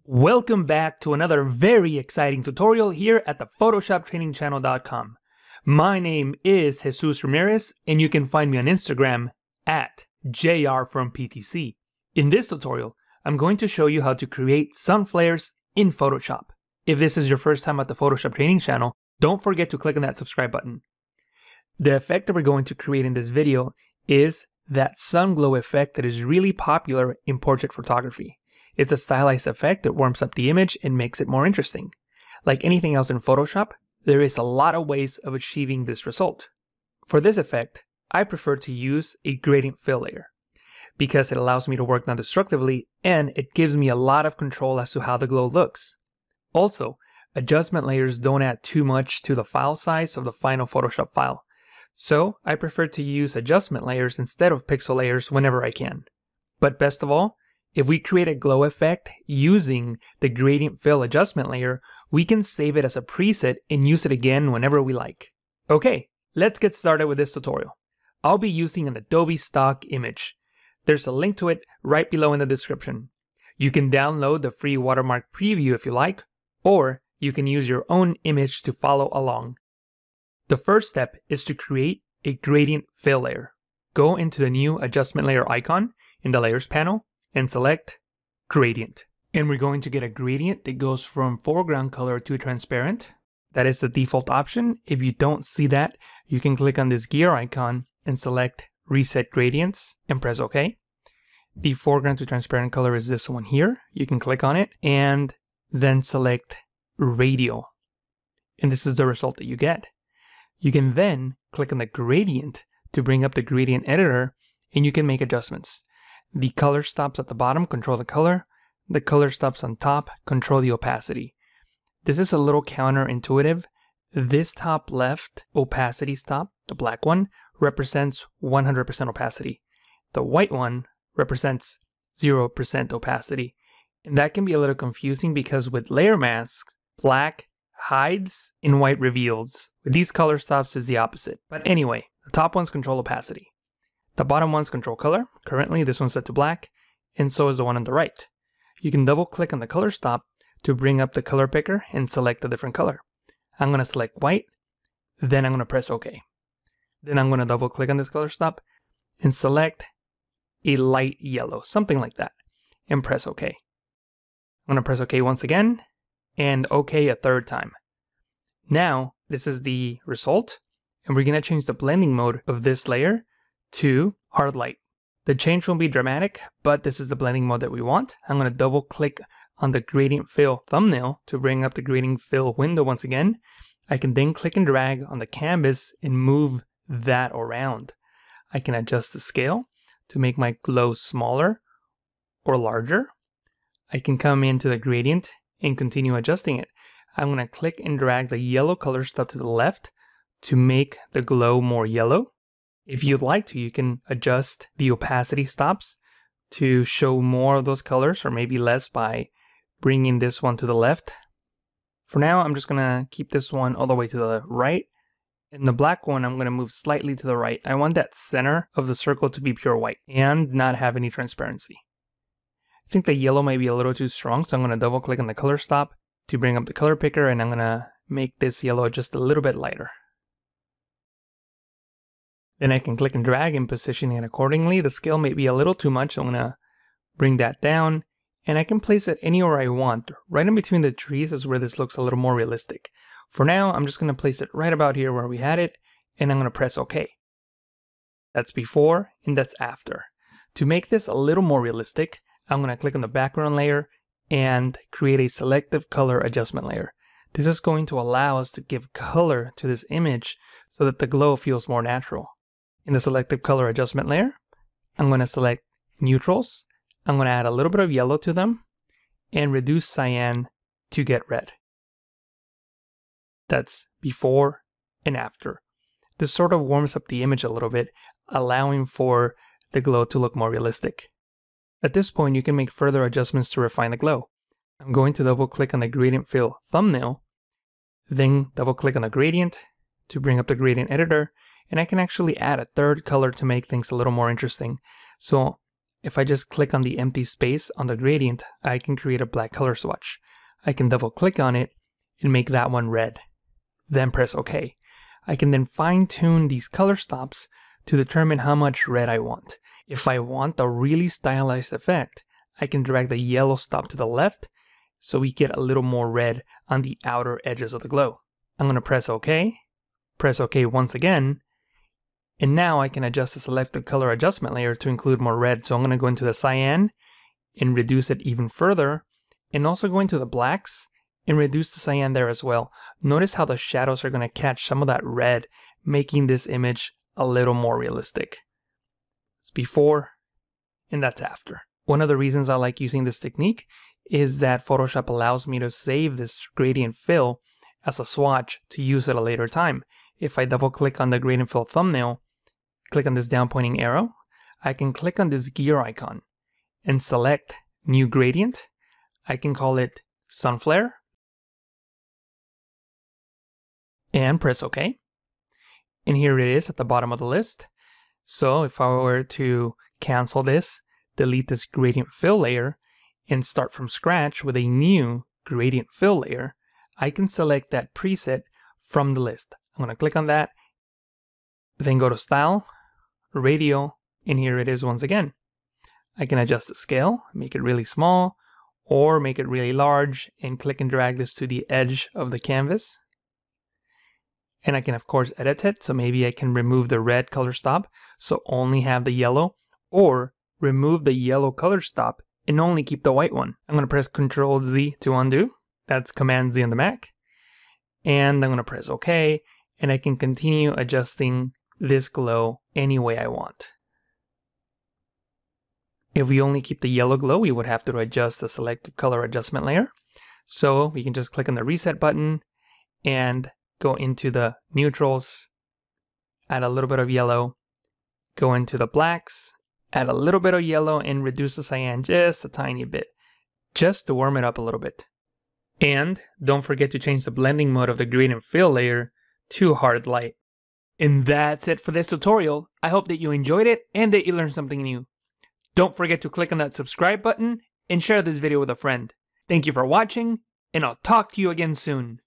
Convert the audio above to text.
Welcome back to another very exciting tutorial here at the PhotoshopTrainingChannel.com. My name is Jesus Ramirez and you can find me on Instagram at JRFromPTC. In this tutorial, I'm going to show you how to create sun flares in Photoshop. If this is your first time at the Photoshop Training Channel, don't forget to click on that subscribe button. The effect that we're going to create in this video is that sun glow effect that is really popular in portrait photography. It's a stylized effect that warms up the image and makes it more interesting. Like anything else in Photoshop, there is a lot of ways of achieving this result. For this effect, I prefer to use a gradient fill layer because it allows me to work non-destructively and it gives me a lot of control as to how the glow looks. Also, adjustment layers don't add too much to the file size of the final Photoshop file. So I prefer to use adjustment layers instead of pixel layers whenever I can. But best of all, if we create a glow effect using the gradient fill adjustment layer, we can save it as a preset and use it again whenever we like. Okay, let's get started with this tutorial. I'll be using an Adobe stock image. There's a link to it right below in the description. You can download the free watermark preview if you like, or you can use your own image to follow along. The first step is to create a gradient fill layer. Go into the new adjustment layer icon in the layers panel and select gradient. And we're going to get a gradient that goes from foreground color to transparent. That is the default option. If you don't see that, you can click on this gear icon and select reset gradients and press OK. The foreground to transparent color is this one here. You can click on it and then select radial. And this is the result that you get. You can then click on the gradient to bring up the gradient editor and you can make adjustments. The color stops at the bottom, control the color. The color stops on top, control the opacity. This is a little counterintuitive. This top left opacity stop, the black one, represents 100% opacity. The white one represents 0% opacity. And that can be a little confusing because with layer masks, black hides and white reveals. With these color stops is the opposite. But anyway, the top one's control opacity. The bottom one's control color. Currently, this one's set to black, and so is the one on the right. You can double click on the color stop to bring up the color picker and select a different color. I'm going to select white, then I'm going to press OK. Then I'm going to double click on this color stop and select a light yellow, something like that, and press OK. I'm going to press OK once again, and OK a third time. Now, this is the result, and we're going to change the blending mode of this layer to hard light. The change won't be dramatic, but this is the blending mode that we want. I'm going to double click on the gradient fill thumbnail to bring up the gradient fill window once again. I can then click and drag on the canvas and move that around. I can adjust the scale to make my glow smaller or larger. I can come into the gradient and continue adjusting it. I'm going to click and drag the yellow color stop to the left to make the glow more yellow. If you'd like to, you can adjust the opacity stops to show more of those colors or maybe less by bringing this one to the left. For now, I'm just going to keep this one all the way to the right. And the black one, I'm going to move slightly to the right. I want that center of the circle to be pure white and not have any transparency. I think the yellow might be a little too strong, so I'm going to double click on the color stop to bring up the color picker, and I'm going to make this yellow just a little bit lighter. Then I can click and drag and position it accordingly. The scale may be a little too much, so I'm going to bring that down. And I can place it anywhere I want. Right in between the trees is where this looks a little more realistic. For now, I'm just going to place it right about here where we had it, and I'm going to press OK. That's before and that's after. To make this a little more realistic, I'm going to click on the background layer and create a selective color adjustment layer. This is going to allow us to give color to this image so that the glow feels more natural. In the selective color adjustment layer, I'm going to select neutrals. I'm going to add a little bit of yellow to them and reduce cyan to get red. That's before and after. This sort of warms up the image a little bit, allowing for the glow to look more realistic. At this point, you can make further adjustments to refine the glow. I'm going to double click on the gradient fill thumbnail, then double click on the gradient to bring up the gradient editor, and I can actually add a third color to make things a little more interesting. So if I just click on the empty space on the gradient, I can create a black color swatch. I can double click on it and make that one red. Then press OK. I can then fine tune these color stops to determine how much red I want. If I want a really stylized effect, I can drag the yellow stop to the left so we get a little more red on the outer edges of the glow. I'm going to press OK once again, and now I can adjust the selective color adjustment layer to include more red. So I'm going to go into the cyan and reduce it even further, and also go into the blacks and reduce the cyan there as well. Notice how the shadows are going to catch some of that red, making this image a little more realistic. It's before and that's after. One of the reasons I like using this technique is that Photoshop allows me to save this gradient fill as a swatch to use at a later time. If I double click on the gradient fill thumbnail, click on this down pointing arrow, I can click on this gear icon and select new gradient. I can call it sun flare and press OK. And here it is at the bottom of the list. So if I were to cancel this, delete this gradient fill layer, and start from scratch with a new gradient fill layer, I can select that preset from the list. I'm going to click on that, then go to Style, Radial, and here it is once again. I can adjust the scale, make it really small, or make it really large, and click and drag this to the edge of the canvas. And I can of course edit it, so maybe I can remove the red color stop, so only have the yellow, or remove the yellow color stop and only keep the white one. I'm going to press Ctrl Z to undo. That's Command Z on the Mac. And I'm going to press OK, and I can continue adjusting this glow any way I want. If we only keep the yellow glow, we would have to adjust the selective color adjustment layer. So we can just click on the reset button and go into the neutrals, add a little bit of yellow, go into the blacks, add a little bit of yellow, and reduce the cyan just a tiny bit, just to warm it up a little bit. And don't forget to change the blending mode of the gradient fill layer to hard light. And that's it for this tutorial. I hope that you enjoyed it and that you learned something new. Don't forget to click on that subscribe button and share this video with a friend. Thank you for watching, and I'll talk to you again soon.